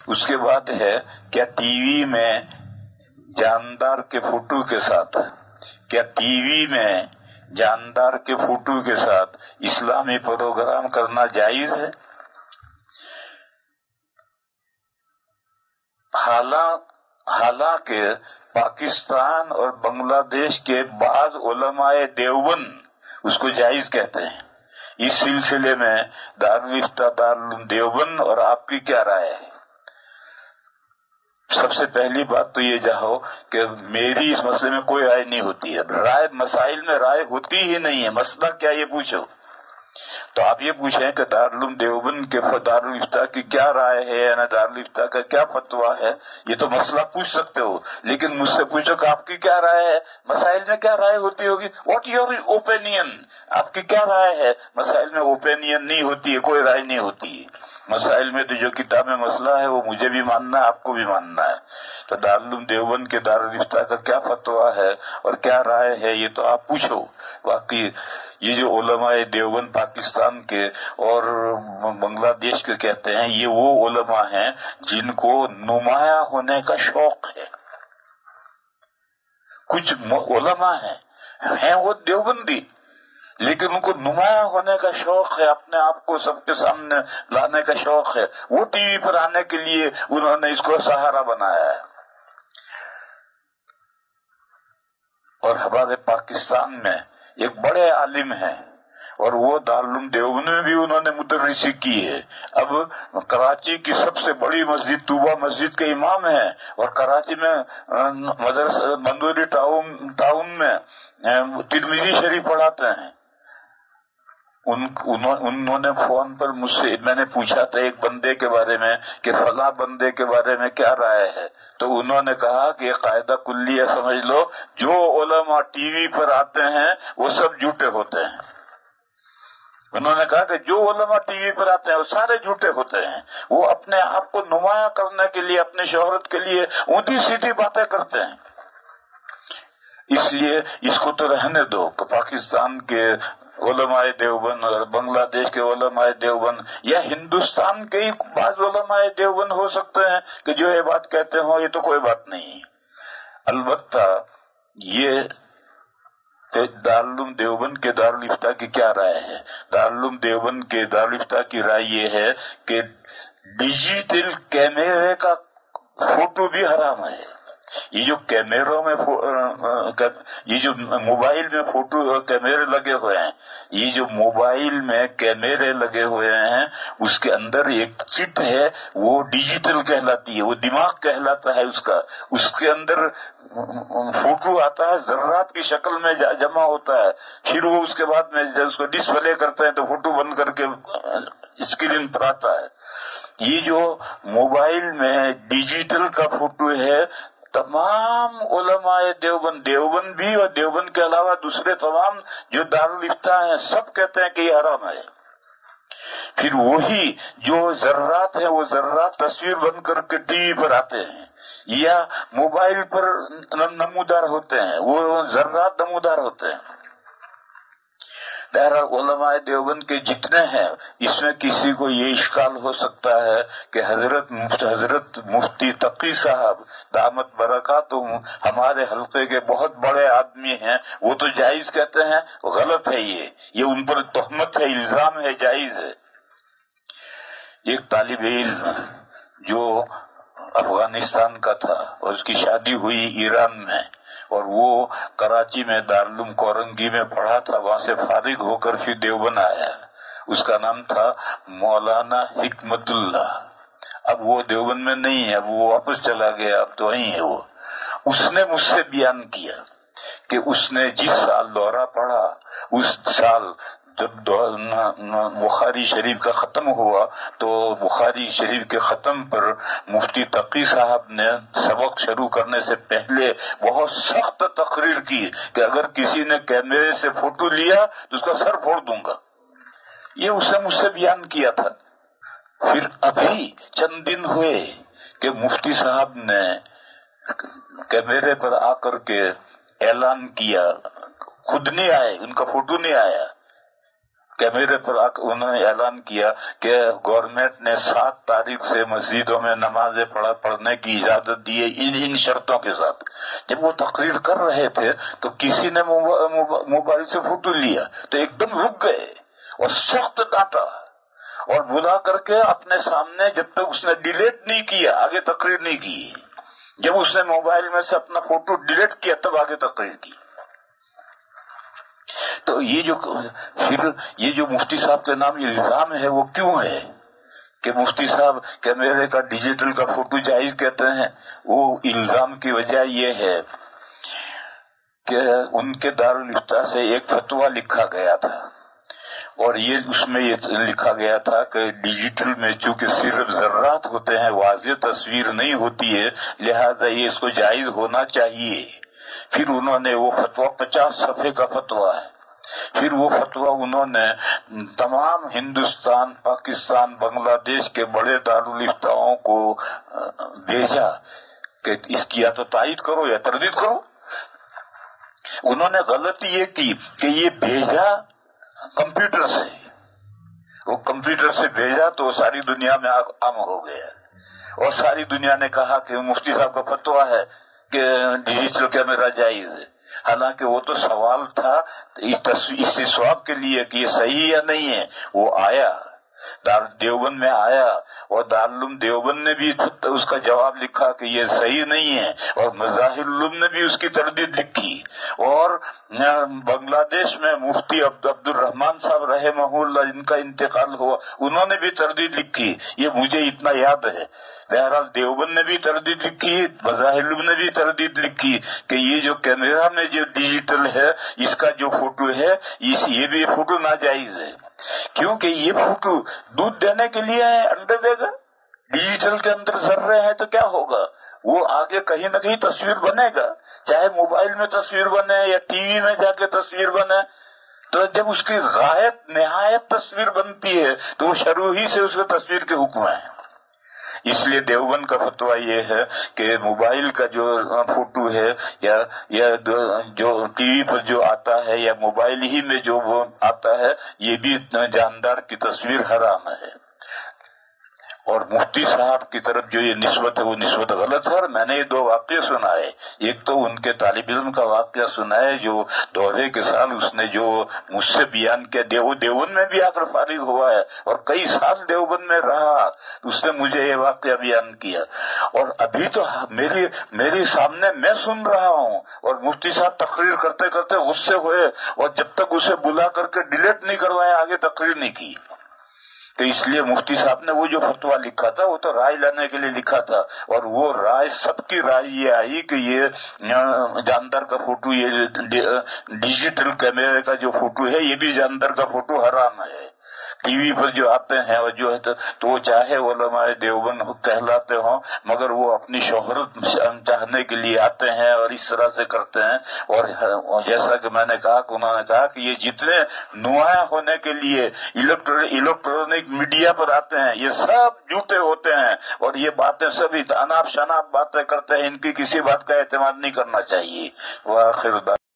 اس کے بعد ہے کیا ٹی وی میں جاندار کے فوٹو کے ساتھ، کیا ٹی وی میں جاندار کے فوٹو کے ساتھ اسلامی پروگرام کرنا جائز ہے؟ حالانکہ پاکستان اور بنگلہ دیش کے بعض علماء دیوبند اس کو جائز کہتے ہیں۔ اس سلسلے میں دارالفتہ دارالعلوم دیوبند اور آپ کی کیا رائے ہے؟ سب سے پہلی بات تو یہ جاؤ کہ میری اس مسئلے میں کوئی رائے نہیں ہوتی ہے، رائے مسائل میں رائے ہوتی ہی نہیں ہے، مسئلہ کیا یہ پوچھو۔ تو آپ یہ پوچھیں کہ دارالعلوم دیوبند کے دارالفتہ کی کیا رائے ہے یا دارالفتہ کا کیا فتویٰ ہے، یہ تو مسئلہ پوچھ سکتے ہو، لیکن مجھ سے پوچھو کہ آپ کی کیا رائے ہے، مسائل میں کیا رائے ہوتی ہوگی، واٹ یور اوپینین، آپ کی کیا رائے ہے۔ مسائل میں اوپینین نہیں ہوتی ہے، کوئی رائے نہیں ہوتی ہے۔ مسائل میں تو جو کتاب میں مسئلہ ہے وہ مجھے بھی ماننا ہے، آپ کو بھی ماننا ہے۔ تو دارالعلوم دیوبند کے دارالفتہ کا کیا فتویٰ ہے اور کیا رائے ہے یہ تو آپ پوچھو۔ باقی یہ جو علماء دیوبند پاکستان کے اور بنگلہ دیش کے کہتے ہیں، یہ وہ علماء ہیں جن کو نمایاں ہونے کا شوق ہے۔ کچھ علماء ہیں وہ دیوبندی، لیکن ان کو نمایاں ہونے کا شوق ہے، اپنے آپ کو سب کے سامنے لانے کا شوق ہے، وہ ٹی وی پر آنے کے لیے انہوں نے اس کو سہارا بنایا ہے۔ اور ہمارے پاکستان میں ایک بڑے عالم ہیں اور وہ دارالعلوم دیوبند میں بھی انہوں نے مدرسی کی ہے، اب کراچی کی سب سے بڑی مسجد طوبہ مسجد کے امام ہیں، اور کراچی میں مدرسہ مندوری ٹاؤن میں ترمذی شریف پڑھاتے ہیں۔ انہوں نے فون پر مجھ سے، میں نے پوچھا تھا ایک بندے کے بارے میں کہ فلاں بندے کے بارے میں کیا رائے ہے، تو انہوں نے کہا کہ یہ قاعدہ کلیہ سمجھ لو، جو علماء ٹی وی پر آتے ہیں وہ سب جھوٹے ہوتے ہیں۔ انہوں نے کہا کہ جو علماء ٹی وی پر آتے ہیں وہ سارے جھوٹے ہوتے ہیں، وہ اپنے آپ کو نمایاں کرنے کے لیے، اپنی شہرت کے لیے اونچی سیدھی باتیں کرتے ہیں۔ اس لیے اس کو تو رہنے دو کہ پاکستان کے علماء دیوبند اور بنگلہ دیش کے علماء دیوبند یا ہندوستان کے ہی بعض علماء دیوبند ہو سکتے ہیں کہ جو یہ بات کہتے ہوں، یہ تو کوئی بات نہیں۔ البتہ یہ دارالعلوم دیوبند کے دارالفتہ کی کیا رائے ہے؟ دارالعلوم دیوبند کے دارالفتہ کی رائے یہ ہے کہ ڈیجیٹل کیمرے کا فوٹو بھی حرام ہے۔ یہ جو کیمروں میں یہ جو موبائل میں فوٹو کیمرے لگے ہوئے ہیں، یہ جو موبائل میں کیمرے لگے ہوئے ہیں اس کے اندر ایک چپ ہے، وہ ڈیجیٹل کہلاتی ہے، وہ دماغ کہلاتا ہے اس کے اندر فوٹو آتا ہے، ذرات کی شکل میں جمع ہوتا ہے، پھر وہ اس کے بعد میں جب اس کو ڈسپلے کرتے ہیں تو فوٹو بند کر کے اسکرین پر آتا ہے۔ یہ جو موبائل میں ڈیجیٹل کا فوٹو ہے، تمام علماء دیوبند بھی اور دیوبند کے علاوہ دوسرے تمام جو دارالفتہ ہیں سب کہتے ہیں کہ یہ حرام ہے۔ پھر وہی جو ذرات ہیں وہ ذرات تصویر بن کر کے ٹی وی پر آتے ہیں یا موبائل پر نمودار ہوتے ہیں، وہ ذرات نمودار ہوتے ہیں۔ بہرحال علماء دیوبند کے جتنے ہیں، اس میں کسی کو یہ اشکال ہو سکتا ہے کہ حضرت مفتی تقی صاحب دامت برکاتہم ہمارے حلقے کے بہت بڑے آدمی ہیں، وہ تو جائز کہتے ہیں، غلط ہے، یہ ان پر تہمت ہے، الزام ہے، جائز ہے۔ ایک طالب علم جو افغانستان کا تھا اور اس کی شادی ہوئی ایران میں، اور وہ کراچی میں دارالعلوم کورنگی میں پڑھا تھا، وہاں سے فارغ ہو کر پھر دیوبند آیا، اس کا نام تھا مولانا حکمت اللہ۔ اب وہ دیوبند میں نہیں ہے، اب وہ واپس چلا گیا، اب تو وہیں ہے وہ۔ اس نے مجھ سے بیان کیا کہ اس نے جس سال دورہ پڑھا، اس سال جب بخاری شریف کا ختم ہوا تو بخاری شریف کے ختم پر مفتی تقی صاحب نے سبق شروع کرنے سے پہلے بہت سخت تقریر کی کہ اگر کسی نے کیمرے سے فوٹو لیا تو اس کا سر پھوڑ دوں گا۔ یہ اس نے مجھ سے بیان کیا تھا۔ پھر ابھی چند دن ہوئے کہ مفتی صاحب نے کیمرے پر آ کر کے اعلان کیا، خود نہیں آئے، ان کا فوٹو نہیں آیا कैमरे पर उन्होंने ऐलान किया कि गवर्नमेंट ने 7 तारीख से मस्जिदों में नमाजें पढ़ने की इजाजत दी है इन शर्तों के साथ। जब वो तकरीर कर रहे थे तो किसी ने मोबाइल से फोटो लिया तो एकदम रुक गए और सख्त डांटा और बुला करके अपने सामने, जब तक उसने डिलीट नहीं किया आगे तकरीर नहीं की। जब उसने मोबाइल में से अपना फोटो डिलीट किया तब आगे तकरीर की। तो ये जो मुफ्ती साहब के नाम इल्जाम है वो क्यों है कि मुफ्ती साहब कैमरे का डिजिटल का फोटो जायज कहते हैं? वो इल्जाम की वजह ये है कि उनके दारुल इफ्ता से एक फतवा लिखा गया था और उसमें ये लिखा गया था कि डिजिटल में चूंकि सिर्फ जर्रात होते हैं, वाज़ेह तस्वीर नहीं होती है, लिहाजा ये इसको जायज होना चाहिए। फिर उन्होंने वो फतवा 50 सफ़े का फतवा है, फिर वो फतवा उन्होंने तमाम हिंदुस्तान, पाकिस्तान, बांग्लादेश के बड़े दारुल इफ्ताओं को भेजा कि इसकी या तो तायीद करो या तरदीद करो। उन्होंने गलती ये की कि ये भेजा कंप्यूटर से, वो कंप्यूटर से भेजा तो सारी दुनिया में आम हो गया और सारी दुनिया ने कहा कि मुफ्ती साहब का फतवा है कि डिजिटल कैमरा जायज है। हालांकि वो तो सवाल था इस सवाब के लिए कि ये सही या नहीं है। वो आया दारुल देवबंद में आया और दारुल देवबंद ने भी उसका जवाब लिखा कि ये सही नहीं है और मज़ाहिरुल उलूम ने भी उसकी तरदीद लिखी और बांग्लादेश में मुफ्ती अब्दुल रहमान साहब रहमहुल्लाह जिनका इंतकाल हुआ उन्होंने भी तरदीद लिखी। ये मुझे इतना याद है। बहरहाल देवबंद ने भी तरदीद लिखी, मज़ाहिरुल उलूम ने भी तरदीद लिखी कि ये जो कैमरा में जो डिजिटल है इसका जो फोटो है ये भी फोटो नाजायज है, क्योंकि ये फोटो दूध देने के लिए है, अंडे देगा। डिजिटल के अंदर जर्रे हैं तो क्या होगा, वो आगे कहीं न कहीं तस्वीर बनेगा, चाहे मोबाइल में तस्वीर बने या टीवी में जाके तस्वीर बने। तो जब उसकी गायत निहायत तस्वीर बनती है तो वो शुरू ही से उसके तस्वीर के हुक्म है। इसलिए देवबंद का फतवा ये है कि मोबाइल का जो फोटो है या जो टीवी पर जो आता है या मोबाइल ही में जो वो आता है ये भी जानदार की तस्वीर हराम है। और मुफ्ती साहब की तरफ जो ये निस्बत है वो निस्बत गलत है। और मैंने ये 2 वाक़ये सुनाए, एक तो उनके तालिब इल्म का वाक़या सुनाए जो दौरे के साल उसने जो मुझसे बयान किया, देवबंद में भी आकर फारिग हुआ है और कई साल देवबंद में रहा, उसने मुझे ये वाक़या बयान किया और अभी तो मेरे सामने मैं सुन रहा हूँ और मुफ्ती साहब तकरीर करते करते गुस्से हुए और जब तक उसे बुला करके डिलीट नहीं करवाए आगे तकरीर नहीं की। तो इसलिए मुफ्ती साहब ने वो जो फतवा लिखा था वो तो राय लेने के लिए लिखा था और वो राय सबकी राय ये आई कि ये जानदार का फोटो, ये डिजिटल कैमरे का जो फोटो है ये भी जानदार का फोटो हराम है। टीवी पर जो आते हैं और जो है तो वो चाहे उलमाए देवबंद कहलाते हो मगर वो अपनी शोहरत चाहने के लिए आते हैं और इस तरह से करते हैं। और जैसा कि मैंने कहा कि उन्होंने कहा कि ये जितने नुमाया होने के लिए इलेक्ट्रॉनिक मीडिया पर आते हैं ये सब झूठे होते हैं और ये बातें सभी अनाप शनाप बातें करते हैं, इनकी किसी बात का एतमाद नहीं करना चाहिए। वाखिर